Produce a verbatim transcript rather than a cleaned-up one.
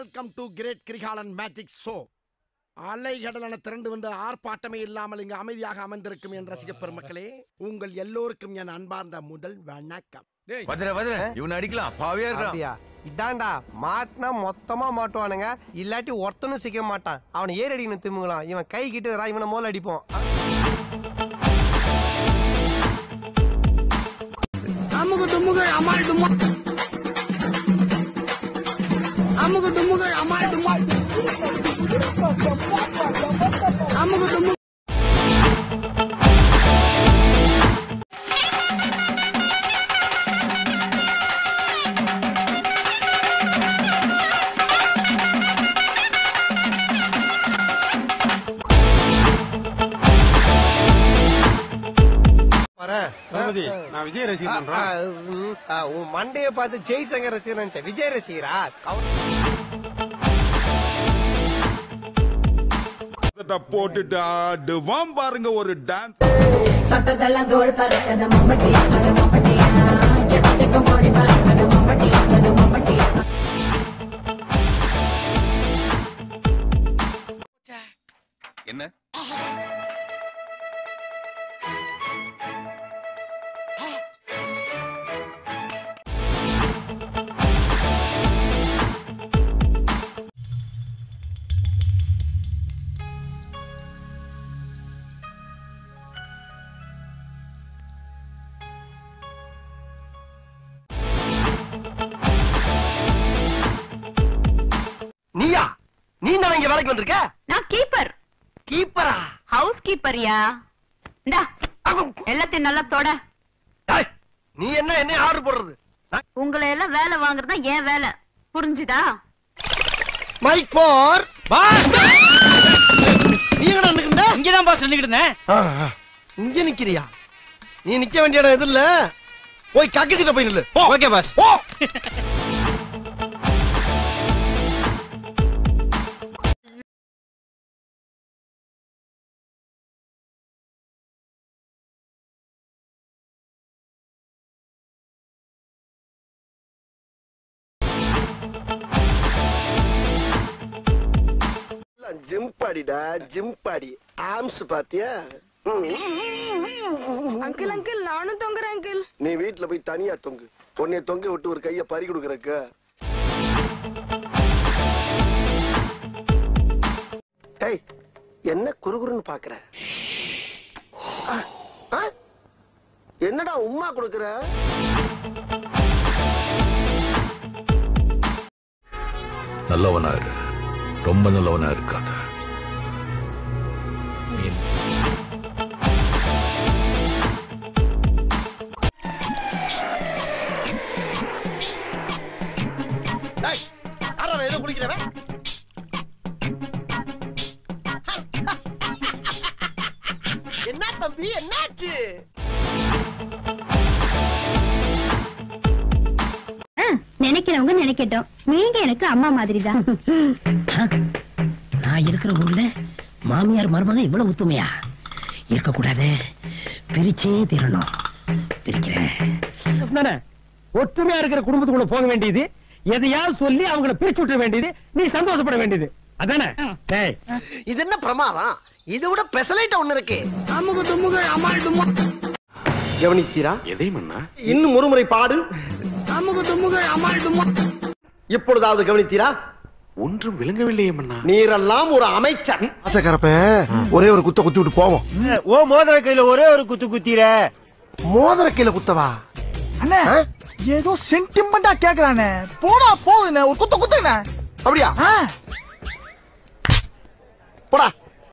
Welcome to great Krikalan magic show. அலைகடலான திரண்டு வந்து ஆர்ப்பாட்டமே இல்லாமல் இங்கு அமைதியாக அமர்ந்திருக்கும் என் ரசிக பெருமக்களே, உங்கள் எல்லோருக்கும் என் அன்பார்ந்த முதல் வணக்கம். இவன் அடிக்கலாம் பாவியா இருக்கான். இதான்டா மாட்டினா மொத்தமா மாட்டுவானுங்க, இல்லாட்டி ஒருத்தனும் சிக்க மாட்டான். அவனை ஏறி அடிக்கணும் திமுங்களாம். இவன் கை கிட்ட இவனை மோல அடிப்போம். அமுகு டுமுகு அமால் டுமா அமுகு டுமுகு அமால் டுமா அமுகு டுமுகு. நான் விஜய் ரசிகன். உன் மண்டைய பார்த்து ஜெய்சங்கர் ரசிகன் விஜய் ரசிகரா? போட்டுட்டு ஆடுவான் பாருங்க ஒரு டான்ஸ். தொட்டதெல்லாம் தோள் பறக்கத மம்பட்டியா அது மம்பட்டியா எட்டத்துக்கு மோடி பறக்கத மம்பட்டியா அது மம்பட்டியா. என்ன நீயா? நீ தான் இங்க வேலைக்கு வந்திருக்க? நான் கீப்பர். கீப்பரா? ஹவுஸ் கீப்பர்யா. இந்தா எல்லாத்தையும் நல்லா தொட. நீ என்ன என்ன ஆர்டர் போடுறது? உங்களை எல்லாம் வேலை வாங்குறதா ஏன் வேலை, புரிஞ்சுதா? மைக் போர் பாஸ். நீ எங்க நின்னுக்கிட்ட? இங்க தான் பாஸ் நின்னுக்கிட்டு இருந்தேன். இங்க நிக்கிறியா? நீ நிக்க வேண்டிய இடம் எது இல்ல, போய் கக்கசிட்ட போய் நில்லு. Okay boss. ஜிம்பாடிடா ஜிம்பாடி. ஆம்ஸ் பாத்தியா? அங்கிள் அங்கிள் நானும் தொங்குறேன் அங்கிள். நீ வீட்டுல போய் தனியா தொங்கு. உன்னை தொங்க விட்டு ஒரு கைய பறி கொடுக்கறக்க. ஏய், என்ன குறுகுறுன்னு பாக்குற? என்னடா உம்மா கொடுக்கற? நல்லவனா இரு, ரொம்ப நல்லவனா இருக்காத. குளிக்கிறவன் என்ன தம்பி என்னாச்சு? நினைக்கிறவங்க நினைக்கட்டும், நீங்க எனக்கு அம்மா மாதிரி தான். நான் இருக்கிற ஊர்ல மாமியார் மருமகன் இவ்வளவு ஒத்துமையா இருக்க கூடாது, பிரிச்சே தீரணும். பிரிக்கிறேன். ஒற்றுமையா இருக்கிற குடும்பத்துக்குள்ள போக வேண்டியது, எதையாவது சொல்லி அவங்கள பிரிச்சு விட வேண்டியது, நீ சந்தோஷப்பட வேண்டியது அதானே? இது என்ன பிரமாதம்? இதை விட பெசலைட் ஒண்ணு இருக்கு. அமுகு டுமுகு அமால் டுமா. கவனித்தீரா? எதை மன்னா? இன்னும் ஒருமுறை பாடு. அமுகு டுமுகு அமால் டுமா. இப்பொழுதாவது கவனித்தீரா? ஒன்றும் விளங்கவில்லையே மன்னா. நீரெல்லாம் ஒரு அமைச்சர். ஆசைக்கரப்ப ஒரே ஒரு குத்த குத்தி விட்டு போவோம். ஓ மோதிர கையில ஒரே ஒரு குத்து குத்திர. மோதிர கையில குத்தவா? அண்ணா ஏதோ சென்டிமெண்டா கேக்குறானே. போடா போகுதுண்ணே, ஒரு குத்த குத்துண்ணே. அப்படியா? போடா.